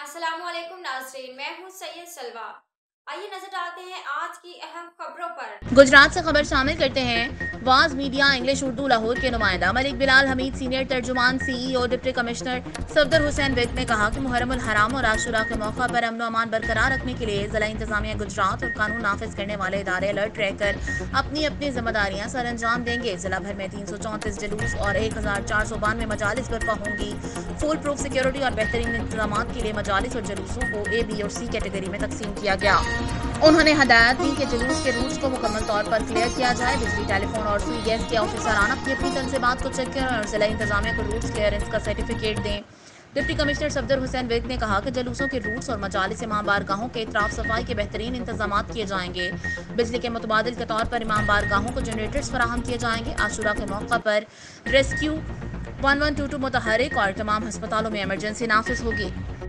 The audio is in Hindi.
अस्सलामुअलैकुम नाज़रीन, मैं हूँ सैयद सलवा। आइए नजर डालते हैं आज की अहम खबरों पर। गुजरात से खबर शामिल करते हैं। वाज मीडिया इंग्लिश उर्दू लाहौर के नुमाइंदा मलिक बिलाल हमीद, सीनियर तर्जुमान CEO deputy commissioner Safdar Hussain Virk ने कहा कि मुहर्रम उल हराम और आशुरा के मौका पर अमन अमान बरकरार रखने के लिए जिला इंतजामिया गुजरात और कानून नाफिज करने वाले इदारे अलर्ट रहकर अपनी अपनी जिम्मेदारियां सर अंजाम देंगे। जिला भर में 334 जुलूस और 1492 मजालिस बर्पा होंगी। फुल प्रूफ सिक्योरिटी और बेहतरीन इंतजाम के लिए मजालिस और जुलूसों को ए, बी और सी कैटेगरी में तकसीम किया गया। उन्होंने हदायत दी कि जुलूस के रूट्स को मुकम्मल तौर पर क्लियर किया जाए। बिजली, टेलीफोन और सुई गैस के ऑफिसरान अपनी अपनी तनसीबात को चेक करें और जिला इंतजामिया को रूट्स क्लियरेंस का सर्टिफिकेट दें। डिप्टी कमिश्नर सफदर हुसैन विक ने कहा कि जुलूसों के रूट्स और मजालिस इमाम बारगाहों के इतराफ सफाई के बेहतरीन इंतजाम किए जाएंगे। बिजली के मुतबादिल के तौर पर इमाम बारगाहों को जनरेटर्स फराहम किए जाएंगे। आशुरा के मौका पर रेस्क्यू 1122 मुतहरिक और तमाम अस्पतालों में इमरजेंसी नाफिज होगी।